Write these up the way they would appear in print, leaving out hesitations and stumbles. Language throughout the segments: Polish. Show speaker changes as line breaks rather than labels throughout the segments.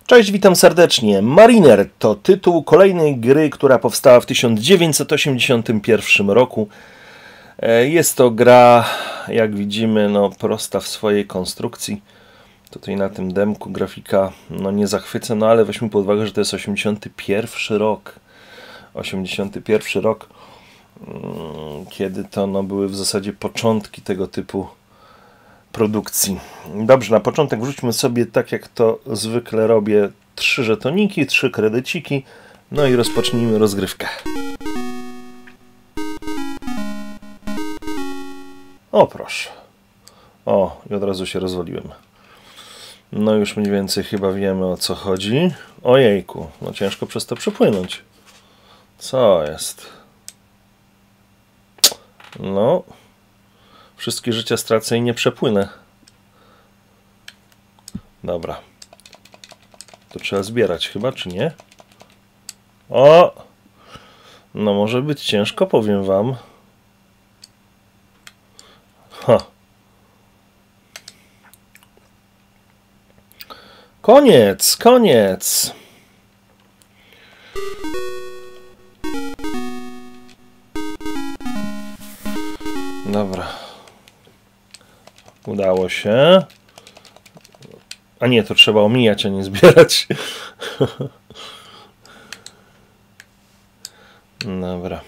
Cześć, witam serdecznie. Mariner to tytuł kolejnej gry, która powstała w 1981 roku. Jest to gra, jak widzimy, prosta w swojej konstrukcji. Tutaj na tym demku grafika nie zachwyca, ale weźmy pod uwagę, że to jest 81 rok. 81 rok, kiedy to były w zasadzie początki tego typu produkcji. Dobrze, na początek wrzućmy sobie, tak jak to zwykle robię, 3 żetoniki, 3 kredyciki, i rozpocznijmy rozgrywkę. O, proszę. O, i od razu się rozwaliłem. Już mniej więcej chyba wiemy, o co chodzi. Ojejku, ciężko przez to przepłynąć. Co jest? Wszystkie życia stracę i nie przepłynę. Dobra. To trzeba zbierać chyba, czy nie? O! Może być ciężko, powiem wam. Koniec, koniec! Dobra. Udało się. A nie, to trzeba omijać, a nie zbierać. Dobra.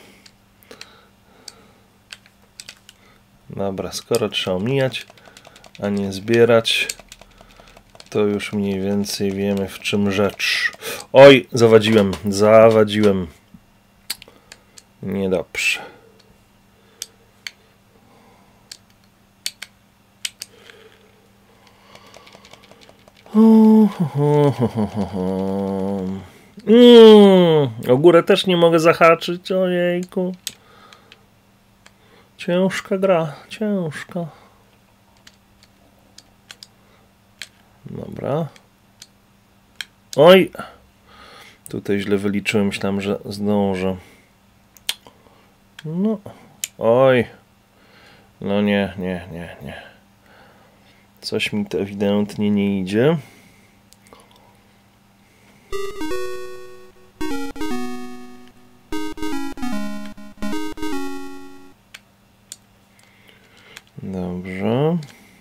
Dobra, skoro trzeba omijać, a nie zbierać, to już mniej więcej wiemy, w czym rzecz. Oj, zawadziłem. Niedobrze. O górę też nie mogę zahaczyć, ojejku. Ciężka gra, ciężka. Dobra. Oj! Tutaj źle wyliczyłem, myślałem, że zdążę. Oj. Nie. Coś mi to ewidentnie nie idzie. Dobrze.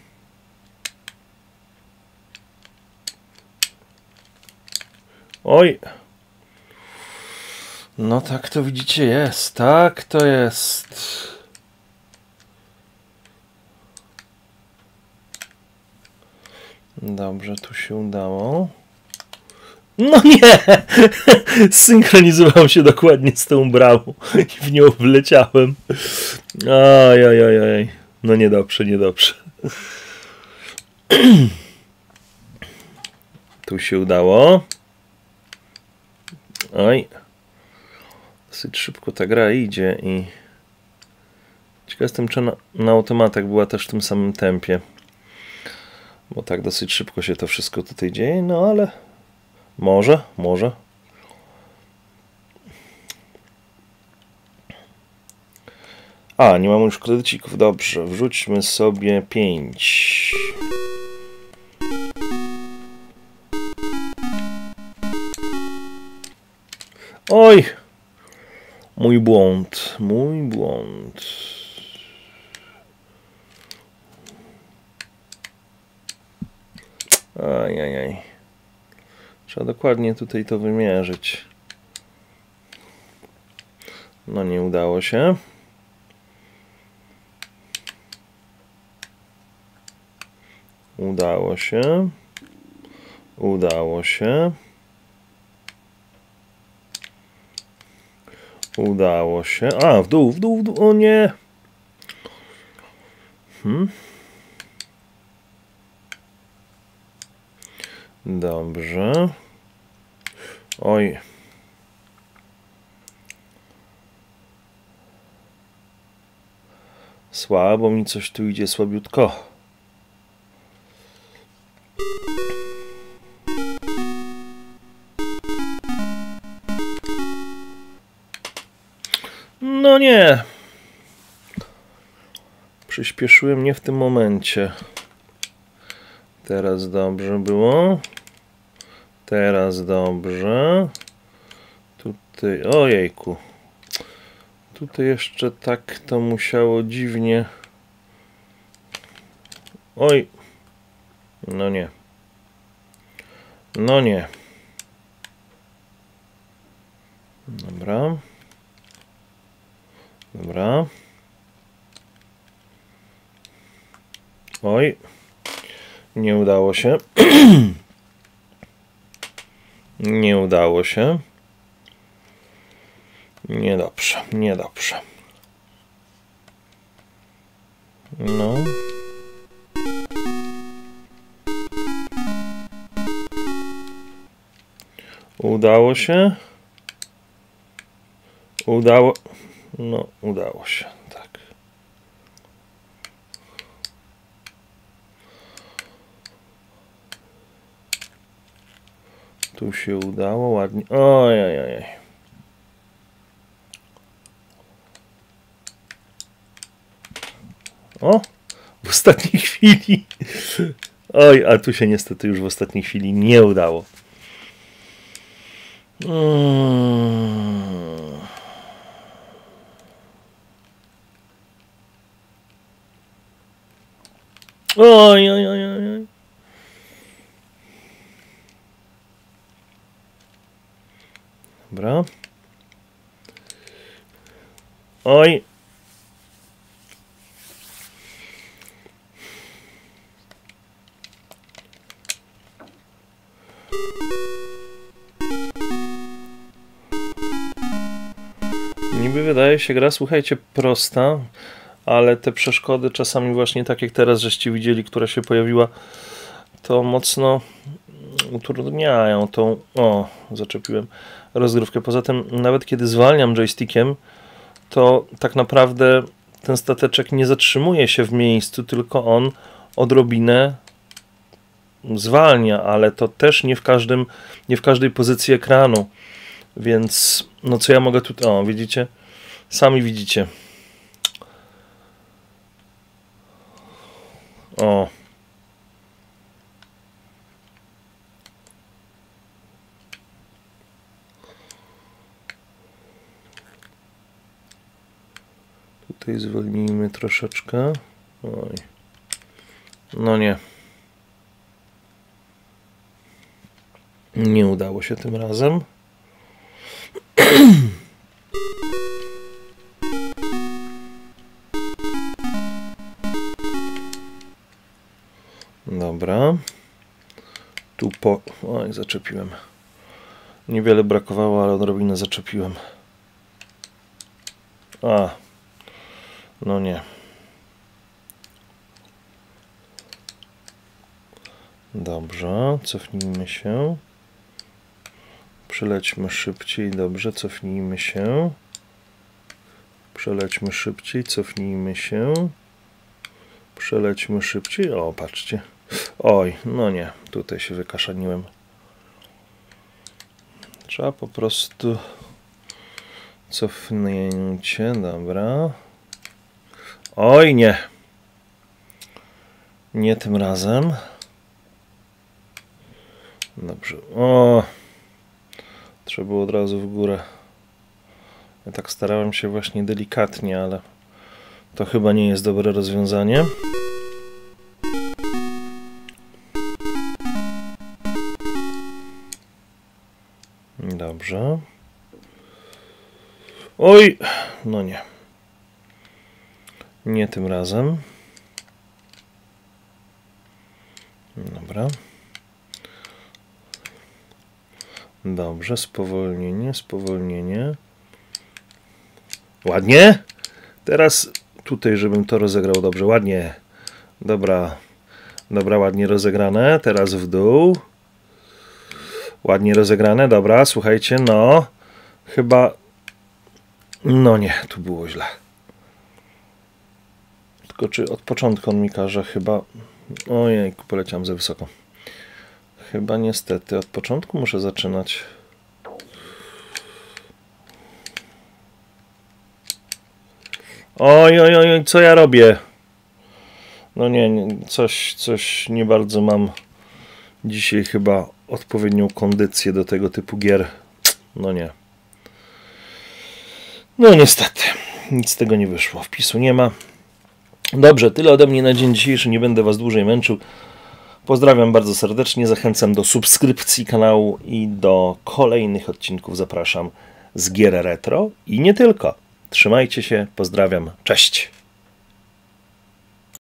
Oj. Tak to widzicie jest. Tak to jest. Dobrze, tu się udało. Nie! Zsynchronizowałem się dokładnie z tą bramą i w nią wleciałem. Ojej. Niedobrze. Tu się udało. Oj. Dosyć szybko ta gra idzie i ciekaw jestem, czy na automatach była też w tym samym tempie. Bo tak dosyć szybko się to wszystko tutaj dzieje, ale może. A, nie mam już kredycików. Dobrze, wrzućmy sobie 5. Oj! Mój błąd. Ajajaj. Trzeba dokładnie tutaj to wymierzyć. Nie udało się. Udało się. A, w dół. O nie! Dobrze. Oj. Słabo mi coś tu idzie, słabiutko. Nie. Przyspieszyłem nie w tym momencie. Teraz dobrze było. Teraz dobrze. Tutaj, ojejku. Tutaj jeszcze tak to musiało dziwnie. Oj. No nie. No nie. Dobra. Dobra. Oj. Nie udało się. Nie udało się. Niedobrze, niedobrze. No. Udało się. No, udało się, tak. Tu się udało ładnie. Ojej. O! W ostatniej chwili. Oj, a tu się niestety już w ostatniej chwili nie udało. Oj. Dobra. Oj. Niby wydaje się gra, słuchajcie, prosta, ale te przeszkody czasami właśnie tak jak teraz żeście widzieli, która się pojawiła, to mocno utrudniają tą, zaczepiłem, rozgrywkę. Poza tym nawet kiedy zwalniam joystickiem, to tak naprawdę ten stateczek nie zatrzymuje się w miejscu, tylko on odrobinę zwalnia, ale to też nie w każdej pozycji ekranu. Więc no co ja mogę tu... O, widzicie? Sami widzicie. O. Tutaj zwolnijmy troszeczkę. Oj. No nie. Nie udało się tym razem. Dobra. Tu Oj, zaczepiłem. Niewiele brakowało, ale odrobinę zaczepiłem. No nie. Dobrze, cofnijmy się. Przelećmy szybciej, dobrze, cofnijmy się. Przelećmy szybciej, cofnijmy się. Przelećmy szybciej. O, patrzcie. Oj, no nie, tutaj się wykaszaniłem. Trzeba po prostu cofnięcie, dobra. Oj, nie. Nie tym razem. Dobrze. O, trzeba było od razu w górę. Ja tak starałem się właśnie delikatnie, ale to chyba nie jest dobre rozwiązanie. Dobrze. Oj, no nie. Nie tym razem. Dobra. Dobrze, spowolnienie, spowolnienie. Ładnie. Teraz tutaj, żebym to rozegrał dobrze. Ładnie. Dobra. Dobra, ładnie rozegrane. Teraz w dół. Ładnie rozegrane. Dobra, słuchajcie, no. Chyba... No nie, tu było źle. Tylko czy od początku on mi każe chyba... Ojej, poleciałem za wysoko. Chyba niestety od początku muszę zaczynać. Oj, co ja robię? No nie, coś nie bardzo mam dzisiaj chyba odpowiednią kondycję do tego typu gier. No nie. No niestety, nic z tego nie wyszło. Wpisu nie ma. Dobrze, tyle ode mnie na dzień dzisiejszy. Nie będę Was dłużej męczył. Pozdrawiam bardzo serdecznie. Zachęcam do subskrypcji kanału i do kolejnych odcinków zapraszam z gier retro i nie tylko. Trzymajcie się, pozdrawiam, cześć!